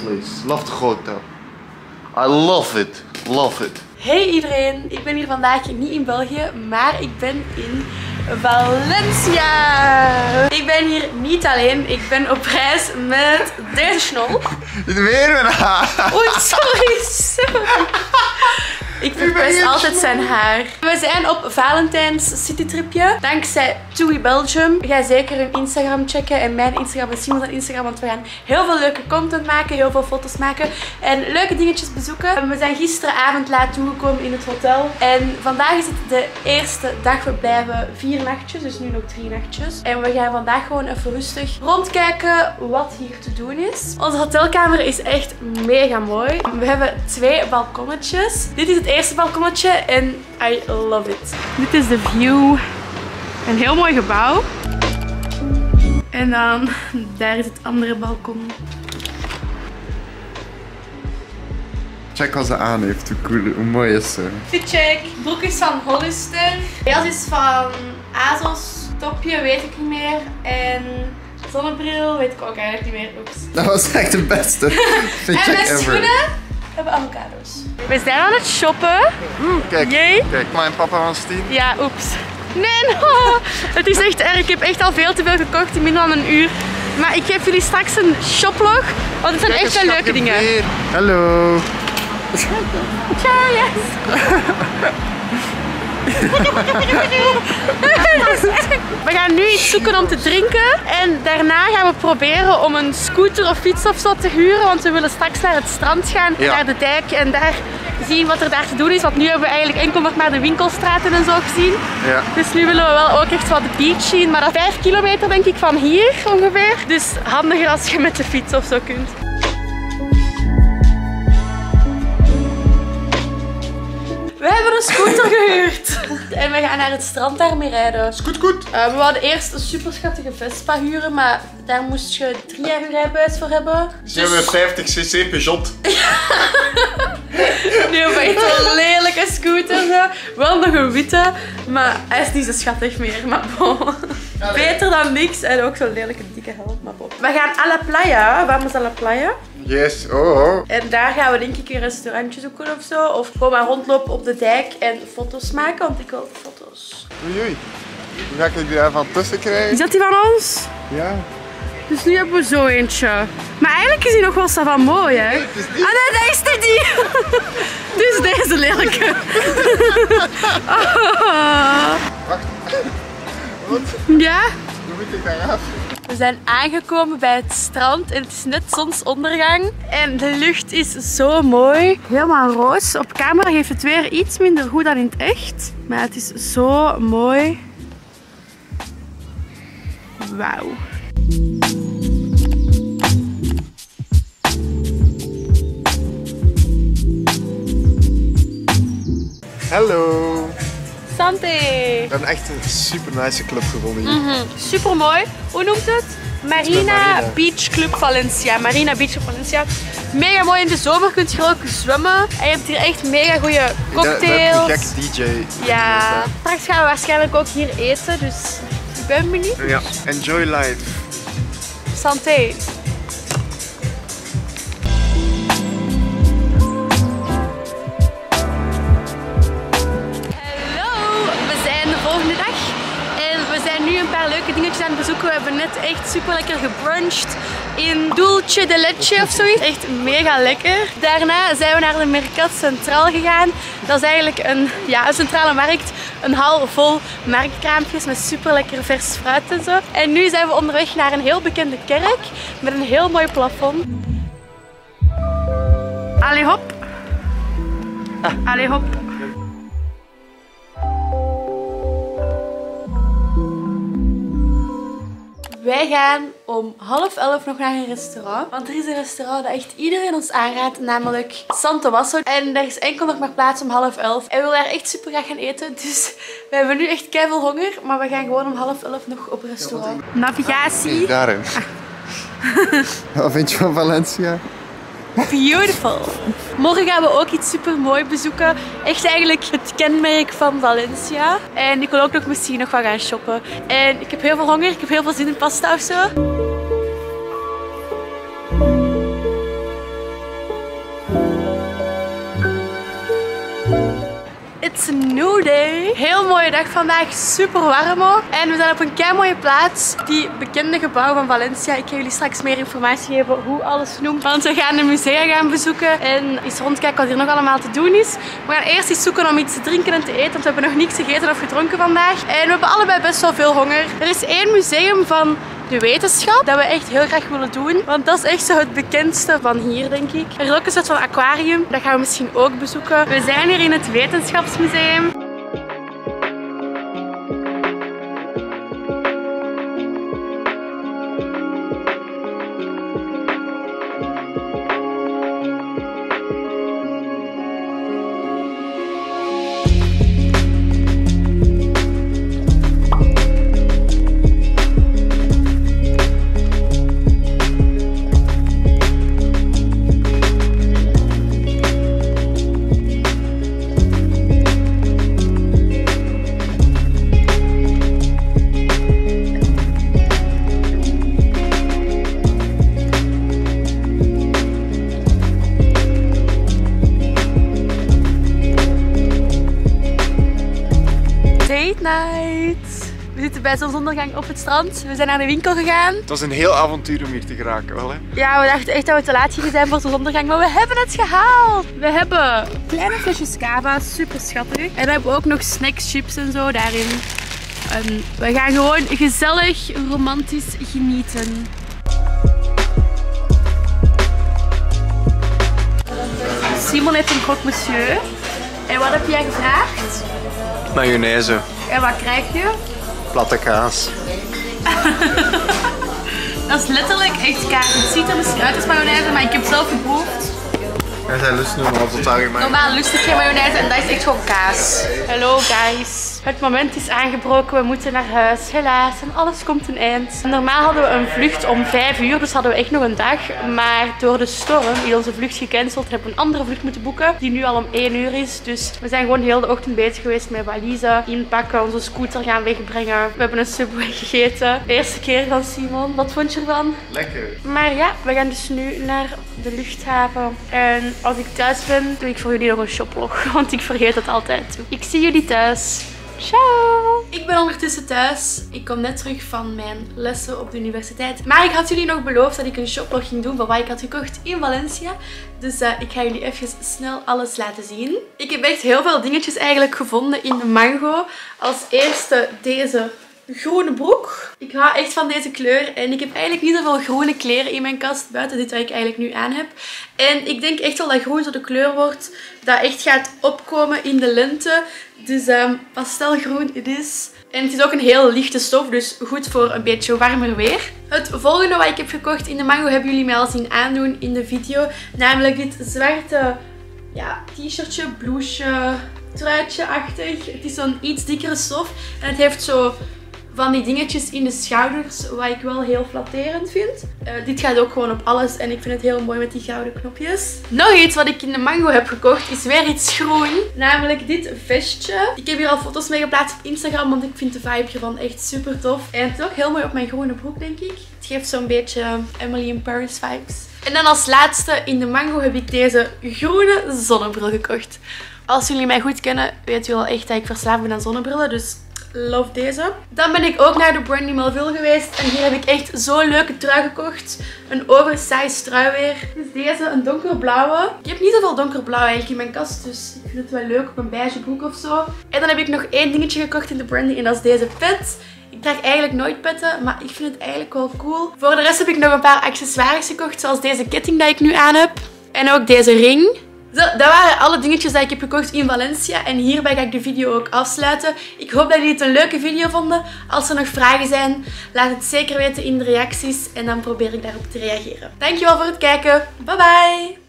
place. Love the hotel. I love it. Love it. Hey iedereen, ik ben hier vandaag niet in België, maar ik ben in Valencia. Ik ben hier niet alleen, ik ben op reis met deze snol. Weer een haar. Oei, sorry. Ik verpest altijd zijn haar. We zijn op Valentijns citytripje. Dankzij TUI Belgium. Ga zeker hun Instagram checken en mijn Instagram en Simons Instagram. Want we gaan heel veel leuke content maken, heel veel foto's maken en leuke dingetjes bezoeken. We zijn gisteravond laat toegekomen in het hotel. En vandaag is het de eerste dag. We blijven 4 nachtjes, dus nu nog 3 nachtjes. En we gaan vandaag gewoon even rustig rondkijken wat hier te doen is. Onze hotelkamer is echt mega mooi. We hebben 2 balkonnetjes. Dit is het eerste balkonnetje en I love it. Dit is de view. Een heel mooi gebouw. En dan daar is het andere balkon. Check wat ze aan heeft, hoe mooi is ze. Fitcheck. Broek is van Hollister. Jas is van ASOS. Topje weet ik niet meer. En zonnebril weet ik ook eigenlijk niet meer. Oeps. Dat was echt de beste Fitcheck en ever. mijn schoenen hebben avocado's. We zijn aan het shoppen. Kijk, Jee. kijk, mijn papa van Stien. Ja, oeps. Nee, no. Het is echt erg. Ik heb echt al veel te veel gekocht in minder dan een uur. Maar ik geef jullie straks een shoplog, want het zijn echt wel leuke dingen. Hallo. Ciao, yes. We gaan nu iets zoeken om te drinken en daarna gaan we proberen om een scooter of fiets of zo te huren, want we willen straks naar het strand gaan, naar de dijk en daar zien wat er daar te doen is, want nu hebben we eigenlijk enkel nog maar de winkelstraten en zo gezien. Ja. Dus nu willen we wel ook echt wat de beach zien, maar dat is 5 kilometer denk ik van hier ongeveer. Dus handiger als je met de fiets of zo kunt. We hebben een scooter gehuurd en we gaan naar het strand daarmee rijden. Goed, goed. We wilden eerst een super schattige Vespa huren, maar daar moest je 3 jaar rijbewijs voor hebben. Ze hebben een 50cc Peugeot. Nu hebben we echt een lelijke scooter. Zo. Wel nog een witte, maar hij is niet zo schattig meer. Maar bon. Beter dan niks en ook zo'n lelijke dikke helm. Maar bon. We gaan à la playa. Vamos a la playa. Yes, oh. En daar gaan we denk ik een restaurantje zoeken of zo. Of gewoon maar rondlopen op de dijk en foto's maken, want ik wil foto's. Oei, oei. Hoe ga ik er daar van tussen krijgen? Is dat die van ons? Ja. Dus nu hebben we zo eentje. Maar eigenlijk is die nog wel van mooi, hè? Nee, het is niet. Ah nee, dat is niet die! Dus deze lelijke. Oh. Wacht. Wat? Ja? Hoe moet ik daar af? We zijn aangekomen bij het strand en het is net zonsondergang. En de lucht is zo mooi. Helemaal roos. Op camera geeft het weer iets minder goed dan in het echt. Maar het is zo mooi. Wauw. Hallo. Santé. We hebben echt een super nice club gevonden hier. Super mooi. Hoe noemt het? Marina Beach Club Valencia. Marina Beach Club Valencia. Mega mooi. In de zomer kun je ook zwemmen. En je hebt hier echt mega goede cocktails. Een gek DJ. Ja. Straks gaan we waarschijnlijk ook hier eten. Dus ik ben benieuwd. Ja. Enjoy life. Santé. Leuke dingetjes aan het bezoeken. We hebben net echt super lekker gebruncht in Dulce de Leche of zoiets. Echt mega lekker. Daarna zijn we naar de Mercat Central gegaan. Dat is eigenlijk een centrale markt. Een hal vol marktkraampjes met super lekker vers fruit en zo. En nu zijn we onderweg naar een heel bekende kerk met een heel mooi plafond. Allee hop. Allee hop. Wij gaan om 10:30 nog naar een restaurant. Want er is een restaurant dat echt iedereen ons aanraadt, namelijk Santo Basso. En er is enkel nog maar plaats om 10:30. En we willen daar echt super graag gaan eten. Dus we hebben nu echt keiveel honger. Maar we gaan gewoon om 10:30 nog op restaurant. Navigatie. Daarin. Wat vind je van Valencia? Beautiful. Morgen gaan we ook iets super mooi bezoeken. Echt eigenlijk het kenmerk van Valencia. En ik wil ook nog misschien nog wat gaan shoppen. En ik heb heel veel honger. Ik heb heel veel zin in pasta of zo. It's a new day. Heel mooie dag vandaag, super warm ook. En we zijn op een kei mooie plaats. Die bekende gebouw van Valencia. Ik ga jullie straks meer informatie geven hoe alles noemt. Want we gaan de musea gaan bezoeken en eens rondkijken wat hier nog allemaal te doen is. We gaan eerst eens zoeken om iets te drinken en te eten, want we hebben nog niks gegeten of gedronken vandaag. En we hebben allebei best wel veel honger. Er is één museum van de wetenschap dat we echt heel graag willen doen. Want dat is echt zo het bekendste van hier, denk ik. Er is ook een soort van aquarium. Dat gaan we misschien ook bezoeken. We zijn hier in het Wetenschapsmuseum. Night. We zitten bij zonsondergang op het strand. We zijn naar de winkel gegaan. Het was een heel avontuur om hier te geraken, wel hè? Ja, we dachten echt dat we te laat gingen zijn voor zonsondergang, maar we hebben het gehaald. We hebben kleine flesjes cava, super schattig. En we hebben ook nog snacks, chips en zo daarin. En we gaan gewoon gezellig, romantisch genieten. Simon heeft een croque monsieur. En wat heb jij gevraagd? Mayonaise. En wat krijg je? Platte kaas. Dat is letterlijk echt kaas. Het ziet er misschien uit als mayonaise, maar ik heb zelf geproefd. Wij zijn lust normaal totaal gemaakt. Normaal lust ik geen mayonaise en dat is echt gewoon kaas. Hallo guys. Het moment is aangebroken, we moeten naar huis. Helaas, en alles komt een eind. Normaal hadden we een vlucht om 5 uur, dus hadden we echt nog een dag. Maar door de storm is onze vlucht gecanceld. Hebben we een andere vlucht moeten boeken, die nu al om 1 uur is. Dus we zijn gewoon heel de ochtend bezig geweest met valiezen inpakken, onze scooter gaan wegbrengen. We hebben een Subway gegeten. Eerste keer van Simon. Wat vond je ervan? Lekker. Maar ja, we gaan dus nu naar de luchthaven. En als ik thuis ben, doe ik voor jullie nog een shoplog. Want ik vergeet het altijd. Ik zie jullie thuis. Ciao! Ik ben ondertussen thuis. Ik kom net terug van mijn lessen op de universiteit. Maar ik had jullie nog beloofd dat ik een shoplog ging doen van wat ik had gekocht in Valencia. Dus ik ga jullie even snel alles laten zien. Ik heb echt heel veel dingetjes eigenlijk gevonden in de Mango. Als eerste deze groene broek. Ik hou echt van deze kleur en ik heb eigenlijk niet zoveel groene kleren in mijn kast buiten dit wat ik eigenlijk nu aan heb. En ik denk echt wel dat groen zo de kleur wordt dat echt gaat opkomen in de lente. Dus pastelgroen het is. En het is ook een heel lichte stof, dus goed voor een beetje warmer weer. Het volgende wat ik heb gekocht in de Mango hebben jullie mij al zien aandoen in de video. Namelijk dit zwarte t-shirtje, blouseje, truitje-achtig. Het is zo'n iets dikkere stof en het heeft zo van die dingetjes in de schouders, wat ik wel heel flatterend vind. Dit gaat ook gewoon op alles en ik vind het heel mooi met die gouden knopjes. Nog iets wat ik in de Mango heb gekocht is weer iets groen. Namelijk dit vestje. Ik heb hier al foto's mee geplaatst op Instagram, want ik vind de vibe hiervan echt super tof. En het is ook heel mooi op mijn groene broek, denk ik. Het geeft zo'n beetje Emily in Paris vibes. En dan als laatste in de Mango heb ik deze groene zonnebril gekocht. Als jullie mij goed kennen, weten jullie al echt dat ik verslaafd ben aan zonnebrillen, dus love deze. Dan ben ik ook naar de Brandy Melville geweest. En hier heb ik echt zo'n leuke trui gekocht. Een oversized trui weer. Dus deze, een donkerblauwe. Ik heb niet zoveel donkerblauw eigenlijk in mijn kast. Dus ik vind het wel leuk op een beige broek of zo. En dan heb ik nog één dingetje gekocht in de Brandy. En dat is deze pet. Ik draag eigenlijk nooit petten, maar ik vind het eigenlijk wel cool. Voor de rest heb ik nog een paar accessoires gekocht. Zoals deze ketting die ik nu aan heb. En ook deze ring. Zo, dat waren alle dingetjes die ik heb gekocht in Valencia. En hierbij ga ik de video ook afsluiten. Ik hoop dat jullie het een leuke video vonden. Als er nog vragen zijn, laat het zeker weten in de reacties. En dan probeer ik daarop te reageren. Dankjewel voor het kijken. Bye bye!